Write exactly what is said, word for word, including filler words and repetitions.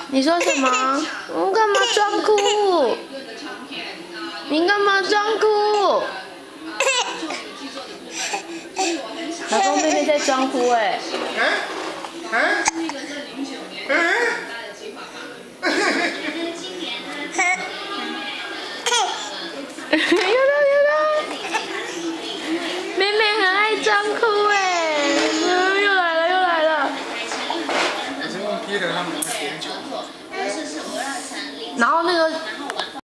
你说什么？我干嘛装哭？你干嘛装哭？老公妹妹在装哭哎、欸。 嗯嗯嗯。